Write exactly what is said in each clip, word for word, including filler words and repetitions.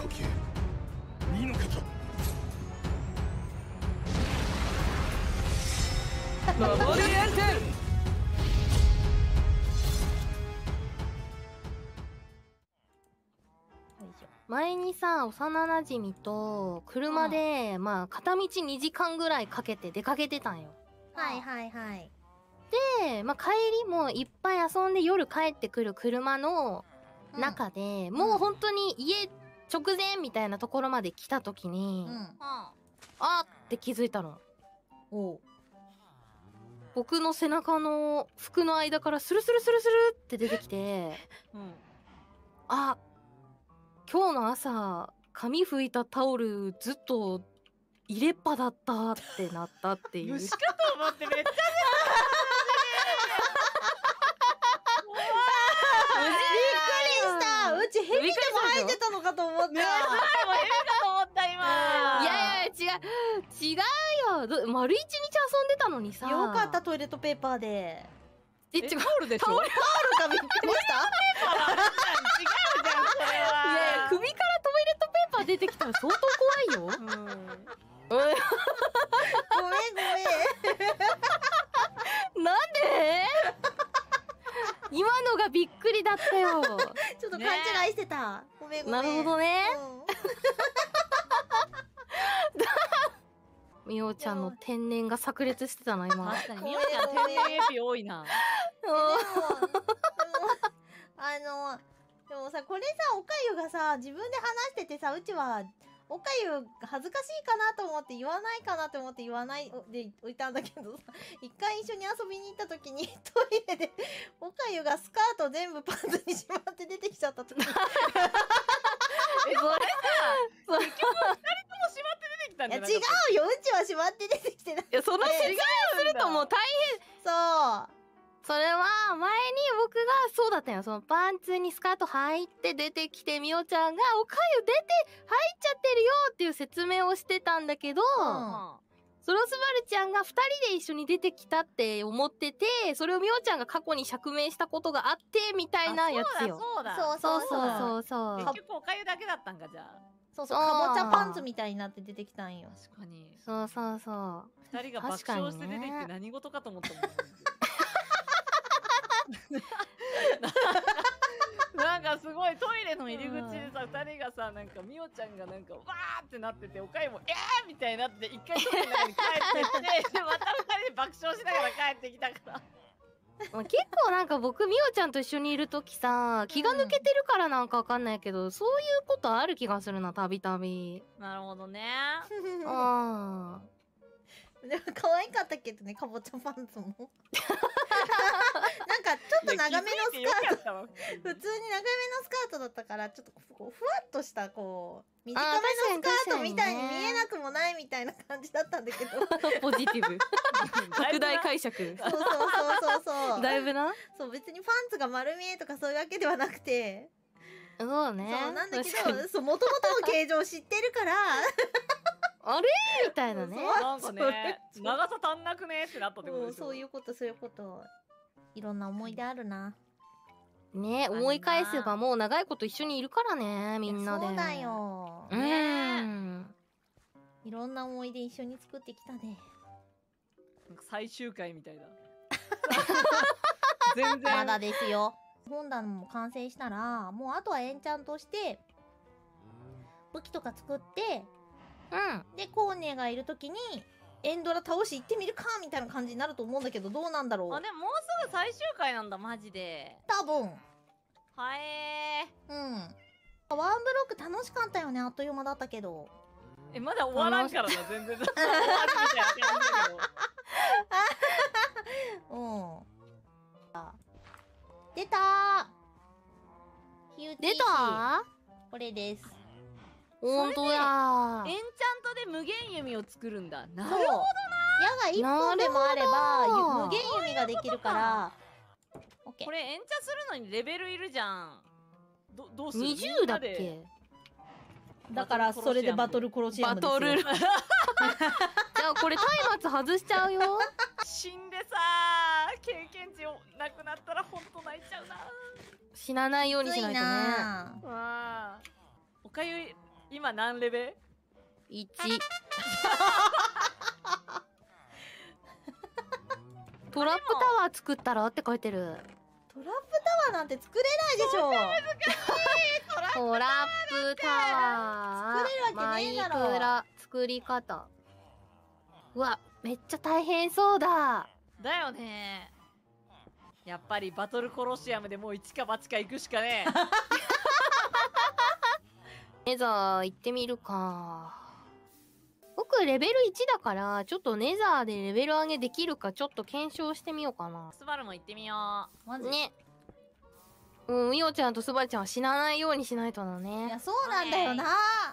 呼吸いいのかと。 守りエンテル。 前にさ、幼なじみと車で、うん、まあ片道にじかんぐらいかけて出かけてたんよ。 はいはいはい。 で、まあ帰りもいっぱい遊んで夜帰ってくる車の中で、うん、もう本当に家直前みたいなところまで来た時に、うん、あーって気づいたの。おう。僕の背中の服の間からスルスルスルスルって出てきて、うん、あ、今日の朝髪拭いたタオルずっと入れっぱだったってなったっていう。 虫かと思ってめっちゃうちヘビでも生えてたのかと思った。ね、ヘビかと思った今。 いやいや違う違うよ。ど丸一日遊んでたのにさ。 よかったトイレットペーパーで。 え違うタオルでしょ。 タオルかびっくりした。 違うじゃんそれは。 いやいや首からトイレットペーパー出てきたら相当怖いよ。うん。ごめんごめん。 なんで？今のがびっくりだったよ。 ちょっと勘違いしてた。ね、ごめんごめん。 なるほどね。みおちゃんの天然が炸裂してたな今。 確かにみおちゃん天然エピ多いな。 でもあのでもさこれさおかゆがさ自分で話しててさうちは。おかゆ恥ずかしいかなと思って言わないかなと思って言わないで置いたんだけどさ一回一緒に遊びに行った時にトイレでおかゆがスカート全部パンツにしまって出てきちゃった時にえそれさ結局ふたりともしまって出てきたんじゃない？ いや違うようちはしまって出てきてない。いやその説明するともう大変。 そうそれは前に僕がそうだったよ。そのパンツにスカート履いて出てきてみおちゃんがおかゆ出て入っちゃってるよっていう説明をしてたんだけど、うん、ソロスバルちゃんがふたりで一緒に出てきたって思ってて、それをみおちゃんが過去に釈明したことがあってみたいなやつよ。 そうだそうそうそうそう。 結局おかゆだけだったんかじゃあ。 そうそうかぼちゃパンツみたいになって出てきたんよ。 確かに。 そうそうそう。 ふたりが爆笑して出てきて何事かと思ったもん。なんかすごいトイレの入り口でさふたりがさなんかみおちゃんがなんかわーってなってておかゆもえーみたいになって一回トイレの中に帰ってってでまたふたりで爆笑しながら帰ってきたから結構なんか僕みおちゃんと一緒にいる時さ気が抜けてるからなんかわかんないけど、うん、そういうことある気がするなたびたび。 なるほどね。 ああでも可愛かったけどねかぼちゃパンツもなんかちょっと長めのスカート普通に長めのスカートだったからちょっとこうふわっとしたこう短めのスカートみたいに見えなくもないみたいな感じだったんだけどポジティブ拡大解釈。 そうそうそうそうそうだいぶな。 そう別にパンツが丸見えとかそういうわけではなくてそうねそうなんだけどそう元々の形状を知ってるからあれみたいなね。 なんかね長さ足んなくねってなったってことでしょ。 そういうことそういうこといろんな思い出あるな。 ね思い返せばもう長いこと一緒にいるからねみんなで。 そうだよ。 うん。 いろんな思い出一緒に作ってきたね。 なんか最終回みたいだ。全然まだですよ。本棚も完成したらもうあとはエンチャントして武器とか作って。うん、でコーネがいる時にエンドラ倒し行ってみるかみたいな感じになると思うんだけどどうなんだろう。 あでももうすぐ最終回なんだマジで多分。 はえーうんワンブロック楽しかったよねあっという間だったけど。 えまだ終わらんからな全然終わるみたいな感じだけどうん出たー出たこれです。 ほんとやエンチャントで無限弓を作るんだ。なるほどな。 矢が一本でもあれば無限弓ができるからこれエンチャするのにレベルいるじゃん。どどうする？ にじゅうだっけ？ だからそれでバトルコロシアムですよ。バトルじゃあこれ松明外しちゃうよ。 死んでさ経験値をなくなったらほんと泣いちゃうな。 死なないようにしないとね。 おかゆ今何レベ？ いち。トラップタワー作ったらって書いてる。 トラップタワーなんて作れないでしょ。 トラップタワー作れるわけねえだろ。 マイクラ作り方。うわ、めっちゃ大変そうだ。 だよね。やっぱりバトルコロシアムでもう一か八か行くしかねえ。 ネザー行ってみるか。僕レベルいちだからちょっとネザーでレベル上げできるかちょっと検証してみようかな。 スバルも行ってみよマジね。うん、みおちゃんとスバルちゃんは死なないようにしないとだいやね。 そうなんだよな。 う。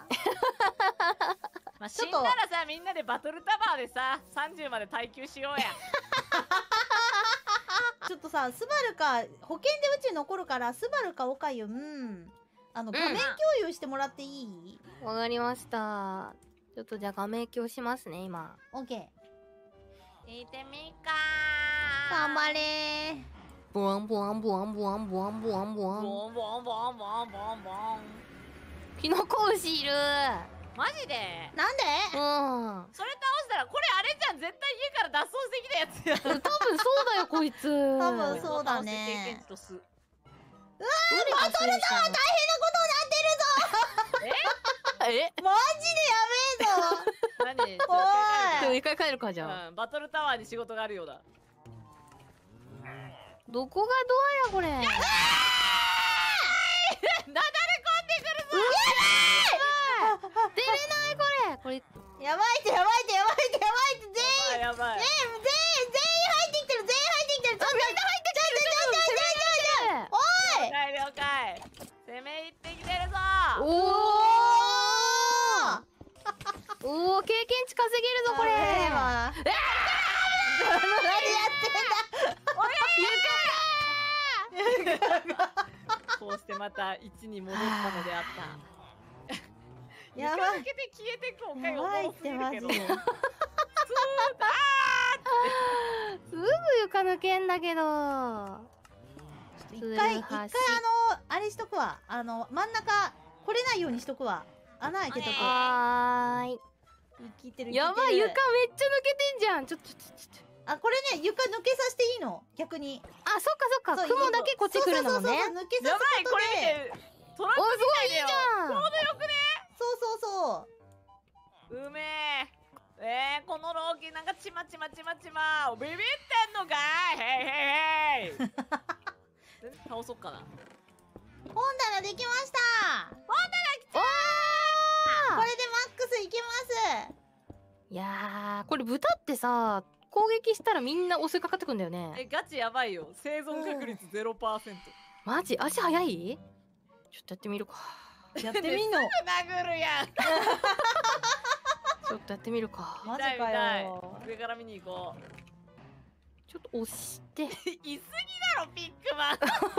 まあ、死んだらさみんなでバトルタワーでささんじゅうまで耐久しようや。 ちょっとさスバルか保険でうち残るからスバルかオカユんあの画面共有してもらっていい？ わかりました。ちょっとじゃあ画面共有しますね今。 オッケー。 行ってみっか頑張れー。 ボワンボワンボワンボワンボワンボワンボワン。 ボンボンボンボンボンボン。 キノコ牛いる。 マジで？ なんで？ うん。 それ倒したらこれあれじゃん、絶対家から脱走してきたやつや。 多分そうだよこいつ。 多分そうだね。 経験値とす。 うわバトルタワー大変なことになってるぞ。 えマジでやべえぞ。 何？ おい今日一回帰るかじゃあ。 うん、バトルタワーに仕事があるようだ。 どこがドアやこれ。 なだれ込んでくるぞ。 出れないこれ。これやばいってやばいってやばいってやばいって全員やばいやばい。 全員全員入ってきてる全員入ってきてる。ちょっとみんな入ってきてる。ちょっとちょっとちょっとちょっとおい。 了解了解。攻め入ってきてるぞ。 おお。おお経験値稼げるぞこれ。 やべえわ。 え何やってんだ。 こうしてまた一に戻ったのであった。 やばい床抜けて消えてくおかげおもろすぎるけど。 やばいってマジでそうだすぐ床抜けんだけど。 一回一回あのあれしとくわ。あの真ん中来れないようにしとくわ。穴開けとく。 はーい。 生きてる。 やばい床めっちゃ抜けてんじゃん。ちょっとちょっとちょっと。 あこれね床抜けさせていいの逆に。 あそっかそっか。 そう雲だけこっち来るのもね。 そうそうそうそう抜けさやばい、 せることこれで。 見てトラッおクすごいいいじみたいだよ。 ゃん。 ちょうどよくね。 そうそうそう。 うめえ。えー、このローキなんかちまちまちまちまビビってんのかい。へいへいへい。全然倒そっかな。 本棚できました。 おこれでマックスいけます。 ーいやーこれ豚ってさ攻撃したらみんな襲いかかってくんだよね。 え、ガチやばいよ。生存確率ゼロパーセント。 マジ足早い？ちょっとやってみるか。 やってみんの。 殴るやん。 ちょっとやってみるか。 マジか痛い痛いよ。 上から見に行こう。 ちょっと押していすぎだろピックマン。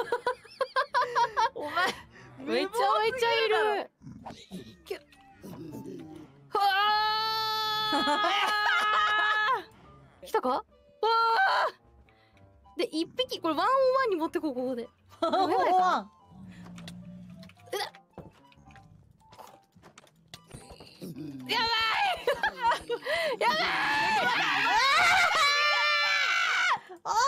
お前めちゃめちゃいる。きゅはあ来たか？わあで一匹これワンオンワンに持ってこうここで。 ワンオンワン。 やばいやばいお前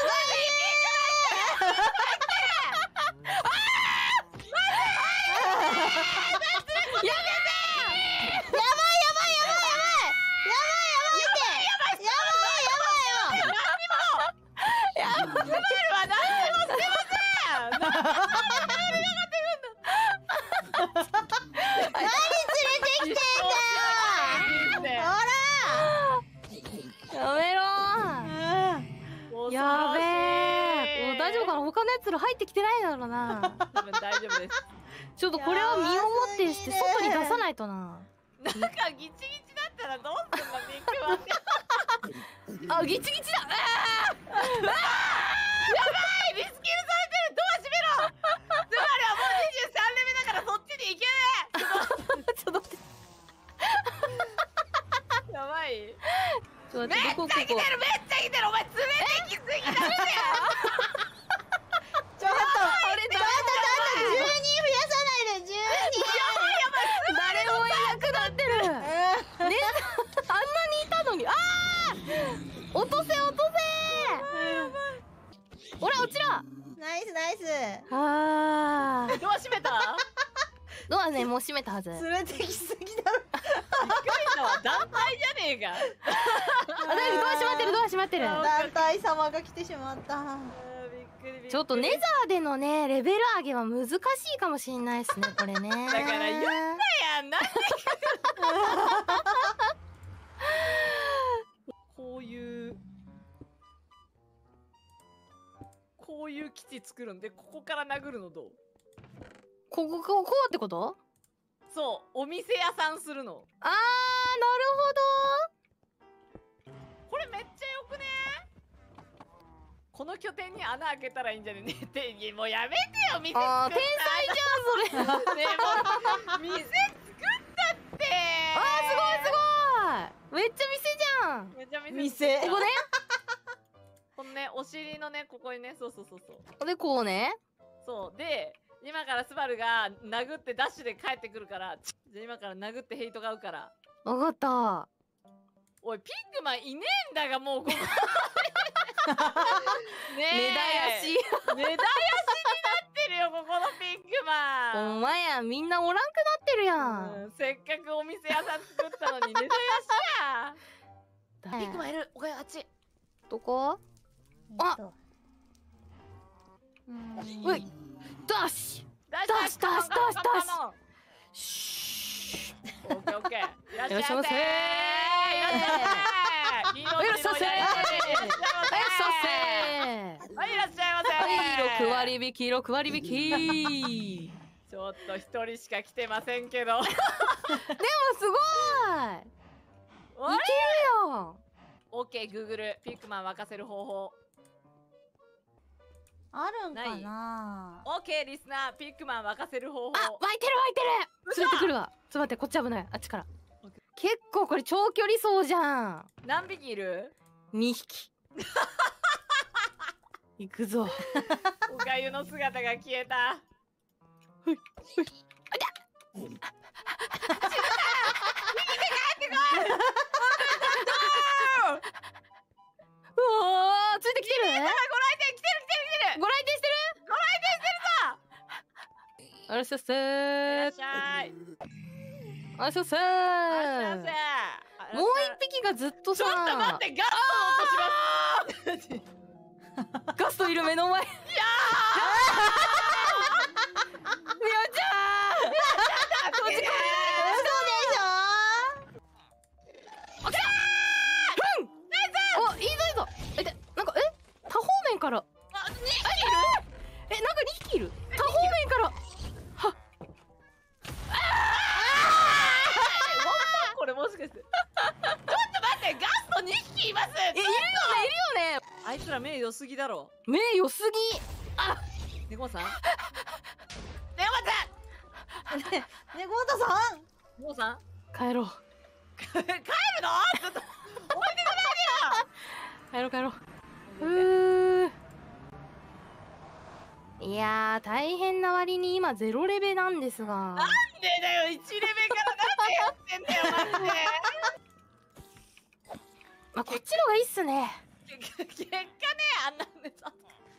やめろー。やべえ。お大丈夫かな？他のやつら入ってきてないだろうな。 多分大丈夫です。 ちょっとこれは身をもってして外に出さないとな。 なんかギチギチだったらどうすんのビッグマン。 あ、ギチギチだ。あーあーやばいリスキルされてる。ドア閉めろ。つまりはもうにじゅうさんレベだからそっちに行けねちょっと待って。 え。やばい。 ちょっとめっ待って、 ちゃ来てるどこここ。 めっちゃ来てる。お前連れてきすぎだね。 ちょっとあれちょっとちょっとじゅうにん増やさないでじゅうにん。 誰もいない。 落ちろ。 ナイスナイス。 あードア閉めた？ ドアねもう閉めたはず。 連れてきすぎだろ。 びっくりしたわ、団体じゃねえか。 あ、だいぶドア閉まってる、ドア閉まってる。 団体様が来てしまった。 あーびっくりびっくり。 ちょっとネザーでのねレベル上げは難しいかもしれないですねこれね。だから言ったやん、なんでこういうこういう基地作るんで、ここから殴るのどう？ こここうこうってこと？ そう、お店屋さんするの。 あーなるほど。 これめっちゃよくね？この拠点に穴開けたらいいんじゃねねって、もうやめてよ、店作った。 あー天才じゃんそれ。 ねえ、もう店作ったってあーすごいすごい。めっちゃ店じゃん。 めっちゃ店店作ったここね。 このね、お尻のね、ここにね、そうそうそうそう。 でこうね。 そうで、今からスバルが殴ってダッシュで帰ってくるから、じゃあ今から殴ってヘイトが合うから。 わかった。 おい、ピッグマンいねえんだが、もうここ。ねえ。 根絶やし。 根絶やしになってるよ、ここのピッグマン。 お前やみんなおらんくなってるやん。 うん、せっかくお店屋さん作ったのに根絶やしや。ピッグマンいる。おかゆあっち。 どこ？あえっとうい。ダッシュ。 ダッダッシュダッシュダッシュダッシュ。 シシュュ。オッケーオッケー。いらっいらっしゃいませー。 いらっしゃいませ。いらっしゃいませ。 いらっしゃいませー。 はい、いらっしゃいませ。 はい、ろく割引き、ろく割引き。 ちょっと一人しか来てませんけど。 でもすごい。いけるよ。 オッケー、グーグル。ピックマン沸かせる方法。 あるんかな。 オッケー、リスナー。ピックマン沸かせる方法。 あ、湧いてる湧いてる。連れてくるわ。ちょっと待って、こっち危ない。あっちから。結構これ長距離走じゃん。 何匹いる？ にひき。行くぞ。 おかゆの姿が消えた。 ふいふい。あだ。うわー、ついてきてる？ ご来店来てる来てる来てる。 ご来店してる？ ご来店してるぞ。 あらっしゃっせー。 いらっしゃい。 あらっしゃっせー。 あっしゃい。 もう一匹がずっとさ。 ちょっと待って、ガストの音します。 ガストいる目の前。いやー。みおちゃん。こっち来い。 嘘でしょ。 お、いいぞいいぞ。え、で、なんか、え、多方面から。 あ、にひきいる？ え、なんかにひきいる。多方面から。はっ。 これもしかして。ちょっと待って、ガストにひきいます。 え、いるよね、いるよね。 あいつら目良すぎだろ。 目良すぎ。あ、 ネコさん。ネコさん。 ね、ね、ゴータさん。 ネコさん。 帰ろう。 帰るの？ちょっと。置いてかないでよ。 帰ろう帰ろう。うー。いやー、大変な割に今ゼロレベなんですが。 なんでだよ、いちレベからなんでやってんだよ、マジで。 まあ、こっちのがいいっすね。 結果ね、あんなね、さ。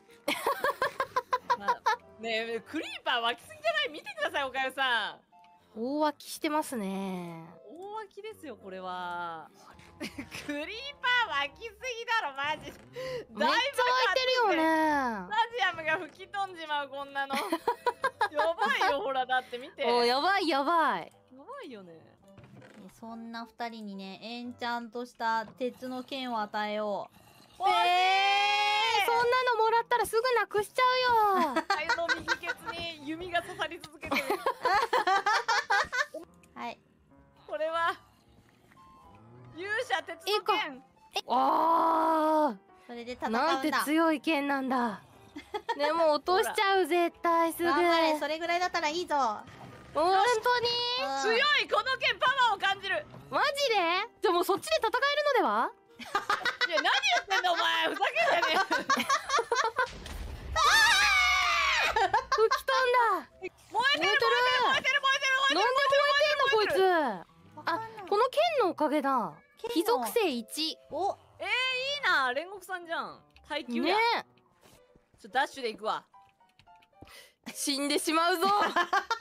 まあ、ねえ、クリーパー湧きすぎじゃない？見てください、おかゆさん。 大湧きしてますね。 大湧きですよ、これは。クリーパー湧きすぎだろ、マジ。 めっちゃ湧いてるよね。 スタジアムが吹き飛んじまう、こんなの。やばいよ、ほら、だって見て。 お、やばいやばい。 やばいよね。 そんな二人にね、エンチャントした鉄の剣を与えよう。 欲しい。 そんなのもらったらすぐなくしちゃうよ。 あいの右ケツに弓が刺さり続けてる。 はい。 これは勇者鉄の剣。 あそれで戦うんー、 だ。 なんて強い剣なんだ。でも落としちゃう絶対すぐ。 頑張れ、それぐらいだったらいいぞ。 本当にうん強い、この剣パワーを感じる。 マジで？じゃあもうそっちで戦えるのでは？ いや、何言ってんだお前、ふざけんじゃねえよ。 吹き飛んだ。 燃えてる燃えてる燃えてる燃えてる燃えてる。 なんで燃えてんのこいつ。あ、 わかんないこの剣のおかげだ。 剣の非属性いち。 お、 えー、いいな、煉獄さんじゃん。耐久ねや。 ちょダッシュで行くわ。 死んでしまうぞ。 いや知らないう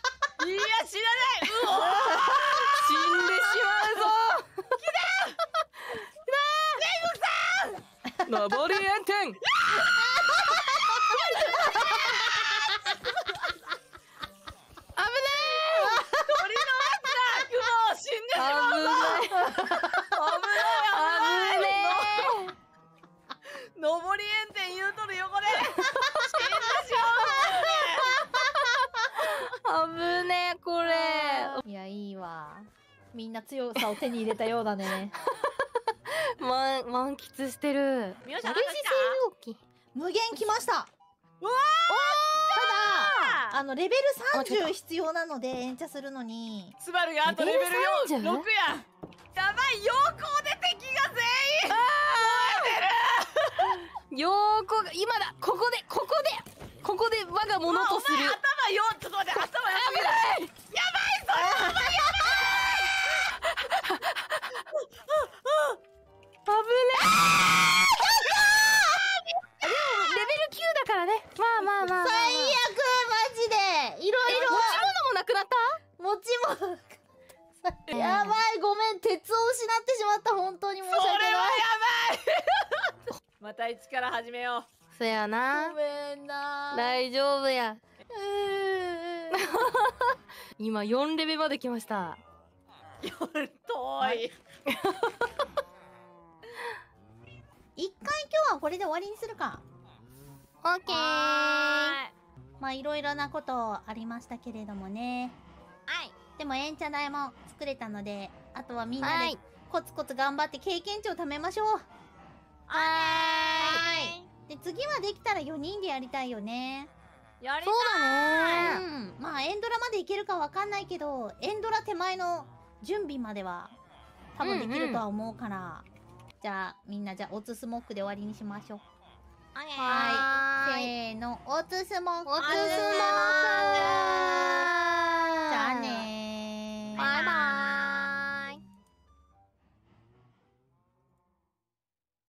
お死んでしまうぞ。来たー。上り炎天。 死んでしまうぞ。危ない危ない上り炎天言うとる横で死んでしまう危ねえこれ。 いやいいわ。みんな強さを手に入れたようだね。 満満喫してる。 みよちゃん嬉しなんか来い動き。 無限来ましたうわただあのレベルさんじゅう必要なので延長するのにスバルがあとレベルレベルさんじゅうろくやん。やばい、陽光で敵が全員よーこが今だ。ここでここでここで我がものとする。 お前頭よちょっと待って、頭よすぎる。やばい、それお前やばい。 危ねえ。でもレベルきゅうだからね。まあまあまあまあ、まあ、 最悪マジでいろいろ持ち物もなくなった。 持ち物やばい、ごめん、鉄を失ってしまった。本当に申しそれは訳ない。 やばい。また一から始めよそやなご。めんな。 大丈夫や。 うー今よんレベまで来ました。 う。遠い。 一回今日はこれで終わりにするか。 オッケー。はまあいろいろなことありましたけれどもね。 い。 でもエンチャ台も作れたので、あとはみんなではい。 コツコツ頑張って経験値を貯めましょう。 はで、次はできたらよにんでやりたいよね。 やりそううだね。 ん。まあエンドラまでいけるかわかんないけど、エンドラ手前の準備までは多分できるとは思うから。じゃあみんなじゃあオツスモックで終わりにしましょう。 はーい。 せーの、オツスモック。 おつすもーく。 じゃあねー。 バイバイ。